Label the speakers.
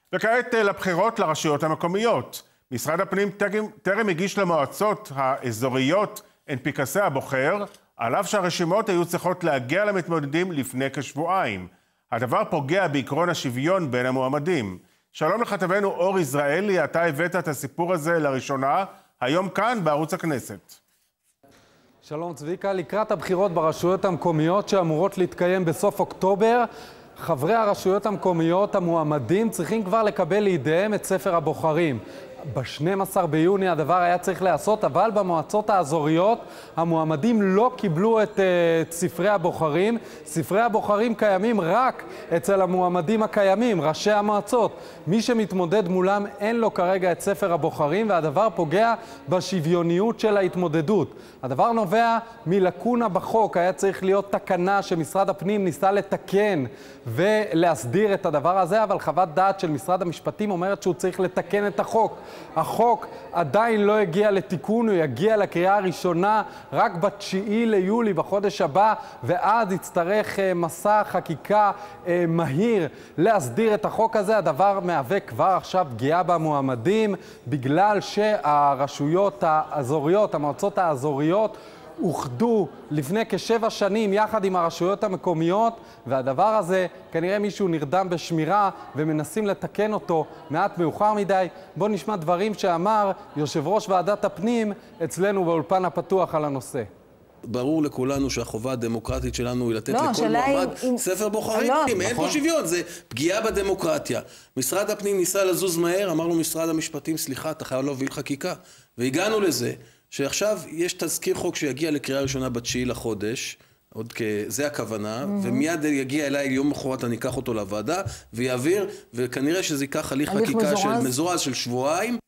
Speaker 1: וכעת לבחירות לרשויות המקומיות. משרד הפנים טרם הגיש למועצות האזוריות את פנקסי הבוחר, על אף שהרשימות היו צריכות להגיע למתמודדים לפני כשבועיים. הדבר פוגע בעקרון השוויון בין המועמדים. שלום לכתבנו אור יזרעאלי, אתה הבאת את הסיפור הזה לראשונה, היום כאן בערוץ הכנסת.
Speaker 2: שלום צביקה, לקראת הבחירות ברשויות המקומיות שאמורות להתקיים בסוף אוקטובר, חברי הרשויות המקומיות המועמדים צריכים כבר לקבל לידיהם את ספר הבוחרים. ב-12 ביוני הדבר היה צריך לעשות, אבל במועצות האזוריות המועמדים לא קיבלו את ספרי הבוחרים. ספרי הבוחרים קיימים רק אצל המועמדים הקיימים, ראשי המועצות. מי שמתמודד מולם אין לו כרגע את ספר הבוחרים, והדבר פוגע בשוויוניות של ההתמודדות. הדבר נובע מלקונה בחוק. היה צריך להיות תקנה שמשרד הפנים ניסה לתקן ולהסדיר את הדבר הזה, אבל חוות דעת של משרד המשפטים אומרת שהוא צריך לתקן את החוק. החוק עדיין לא הגיע לתיקון, הוא יגיע לקריאה הראשונה רק ב9 ליולי בחודש הבא, ואז יצטרך מסע חקיקה מהיר להסדיר את החוק הזה. הדבר מהווה כבר עכשיו פגיעה במועמדים, בגלל שהרשויות האזוריות, המועצות האזוריות, אוחדו לפני כ7 שנים יחד עם הרשויות המקומיות, והדבר הזה כנראה מישהו נרדם בשמירה ומנסים לתקן אותו מעט מאוחר מדי. בוא נשמע דברים שאמר יושב ראש ועדת הפנים אצלנו באולפן הפתוח על הנושא.
Speaker 3: ברור לכולנו שהחובה הדמוקרטית שלנו היא לתת לכל מועמד ספר בוחרים. אין פה שוויון, זה פגיעה בדמוקרטיה. משרד הפנים ניסה לזוז מהר, אמר לו משרד המשפטים, סליחה, אתה חייב להוביל חקיקה. והגענו לזה שעכשיו יש תזכיר חוק שיגיע לקריאה ראשונה ב9 לחודש, זה הכוונה, ומיד יגיע אליי יום מחרת, אני אקח אותו לוועדה ויעביר, וכנראה שזה ייקח הליך חקיקה של מזורז של שבועיים.